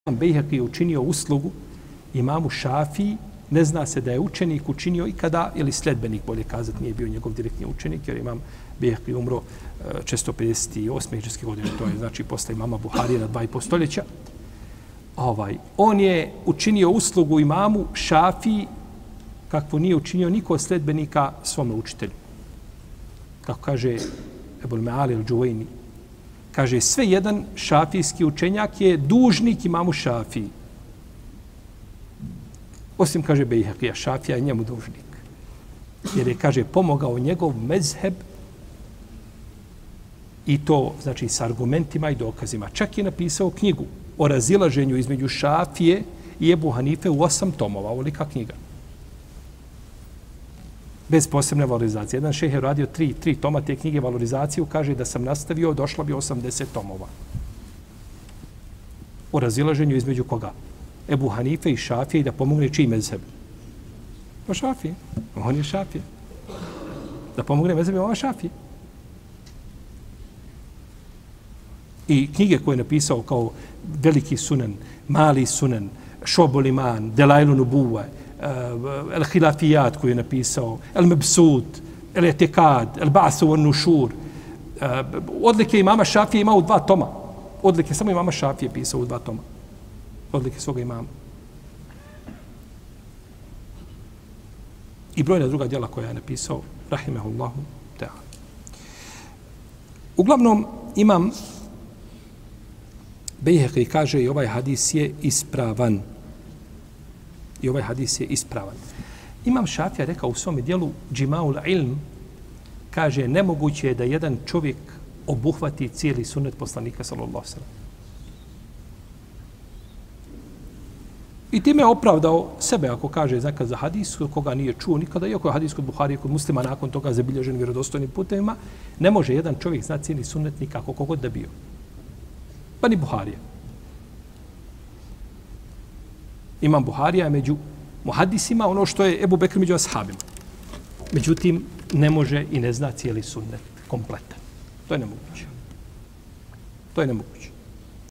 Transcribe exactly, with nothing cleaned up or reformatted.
Bejheki je učinio uslugu imamu Šafiji, ne zna se da je učenik učinio ikada, ili sledbenik, bolje kazati, nije bio njegov direktni učenik, jer imam Bejheki umro često pedeset osme hidžrske godine, to je znači posle imama Buharije na dva i po stoljeća. Ovaj, on je učinio uslugu imamu Šafiji kakvu nije učinio niko od sledbenika svome učitelju. Kako kaže Ebul Meali al-Džuvejni, kaže, sve jedan šafijski učenjak je dužnik imamu Šafiji. Osim, kaže, Bejhekija, Šafija je njemu dužnik. Jer je, kaže, pomogao njegov mezheb i to, znači, s argumentima i dokazima. Čak je napisao knjigu o razilaženju između Šafije i Ebu Hanife u osam tomova, ovolika knjiga. Bez posebne valorizacije. Jedan šejh je radio tri, tri toma te knjige valorizaciju, kaže da sam nastavio, došlo bi osamdeset tomova. O razilaženju između koga? Ebu Hanife i Šafije i da pomogne čiji mezheb? Pa Šafije. On je Šafije. Da pomogne mezheb ova Šafije. I knjige koje je napisao kao veliki sunan, mali sunan, Šobul Iman, Delailu Nubuwa, El Hilafijat koji je napisao, El Mebsud, El Etekad, El Basu on Nušur. Odlike imama Šafije ima u dva toma. Odlike samo imama Šafije pisao u dva toma. Odlike svoga imama. I brojna druga djela koja je napisao, rahimehullahu ta'ala. Uglavnom, imam Bejheki kaže i ovaj hadis je ispravan. I ovaj hadis je ispravan. Imam Šafija rekao u svom dijelu Džimaul ilm, kaže, nemoguće je da jedan čovjek obuhvati cijeli sunnet poslanika sallallahu alejhi ve sellem. I time je opravdao sebe ako kaže zakaz za hadis koga nije čuo nikada, iako je hadis kod Buharije, kod Muslima nakon toga zabilježen vjerodostojnim putevima, ne može jedan čovjek znati cijeli sunnet nikako kogod da bio. Pa ni Buharija. Imam Buharija među muhadisima ono što je Ebu Bekr među ashabima. Međutim, ne može i ne zna cijeli sunnet kompletan. To je nemoguće. To je nemoguće.